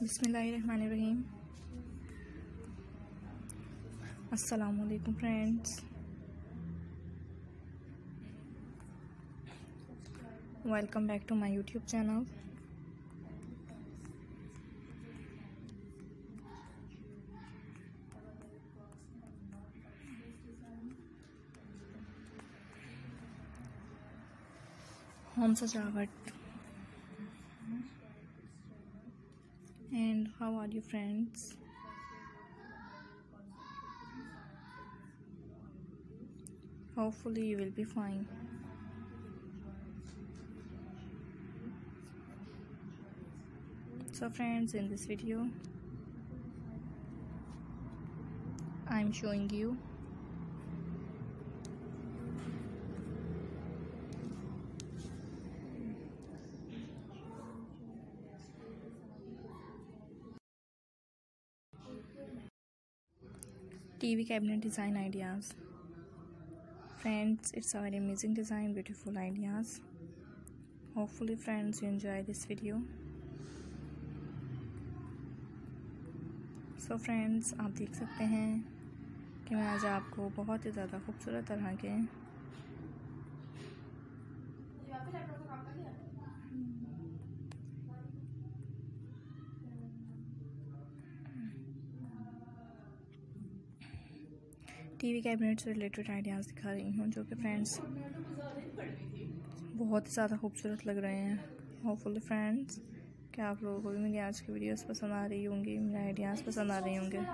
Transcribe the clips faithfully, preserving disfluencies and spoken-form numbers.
बिस्मिल्लाहिर्रहमानिर्रहीम। अस्सलामुअलैकुम friends, welcome back to my YouTube channel. Home सजावट। And how are you friends? Hopefully you will be fine. So friends, in this video I am showing you T V cabinet design ideas. Friends, it's a very amazing design, beautiful ideas. Hopefully friends you enjoy this video. So friends, आप देख सकते हैं कि मैं आज आपको बहुत ही ज़्यादा खूबसूरत तरह के टीवी कैबिनेट से रिलेटेड आइडियाज़ दिखा रही हूँ, जो कि फ्रेंड्स बहुत ही ज़्यादा खूबसूरत लग रहे हैं। होपफुली फ्रेंड्स क्या आप लोगों को भी मेरी आज की वीडियोस पसंद आ रही होंगी, मेरे आइडियाज़ पसंद आ रहे होंगे।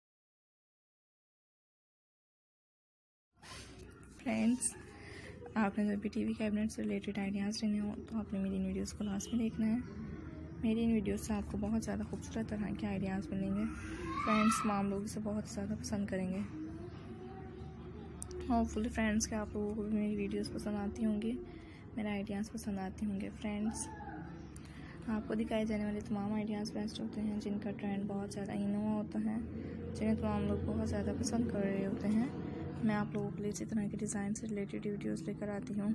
फ्रेंड्स, आपने जब भी टीवी कैबिनेट से रिलेटेड आइडियाज़ लेने हो तो आपने मेरी इन वीडियोस को लास्ट में देखना है। मेरी इन वीडियोस से आपको बहुत ज़्यादा खूबसूरत तरह के आइडियाज़ मिलेंगे। फ्रेंड्स, तमाम लोग इसे बहुत ज़्यादा पसंद करेंगे। होपफुली फ्रेंड्स क्या आप लोगों को भी मेरी वीडियोस पसंद आती होंगी, मेरे आइडियाज़ पसंद आते होंगे। फ्रेंड्स, आपको दिखाए जाने वाले तमाम आइडियाज़ बेस्ट होते हैं, जिनका ट्रेंड बहुत ज़्यादा इनोवा होता है, जिन्हें तमाम लोग बहुत ज़्यादा पसंद कर रहे होते हैं। मैं आप लोगों के लिए इसी तरह के डिज़ाइन से रिलेटेड वीडियोस लेकर आती हूँ।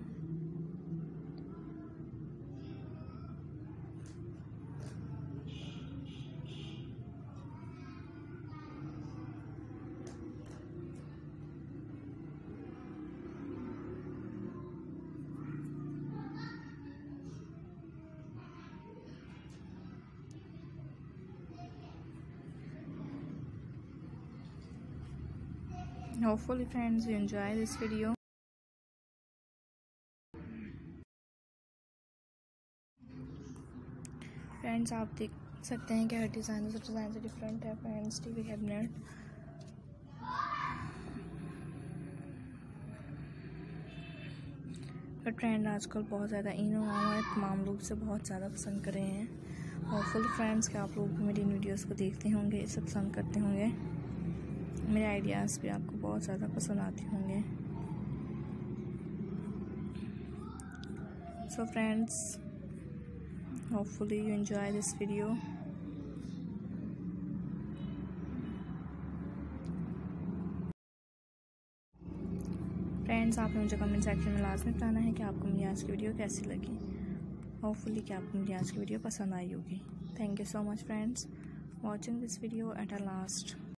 Hopefully friends you enjoy this video. Friends, आप देख सकते हैं कि हर डिज़ाइन दूसरे डिज़ाइन से डिफरेंट है। फ्रेंड्स, टीवी कैबिनेट का ट्रेंड आजकल बहुत ज़्यादा इन हुआ है, तमाम लोग इसे बहुत ज़्यादा पसंद कर रहे हैं। होपफुली फ्रेंड्स कि आप लोग भी मेरी इन वीडियोस को देखते होंगे, इसे पसंद करते होंगे, मेरे आइडियाज़ भी आपको बहुत ज़्यादा पसंद आते होंगे। So friends, hopefully you enjoy this video. Friends, आपने मुझे कमेंट सेक्शन में लाजमी बताना है कि आपको मेरी आज की वीडियो कैसी लगी। होपफुली कि आपको मेरी आज की वीडियो पसंद आई होगी। Thank you so much friends watching this video at a last.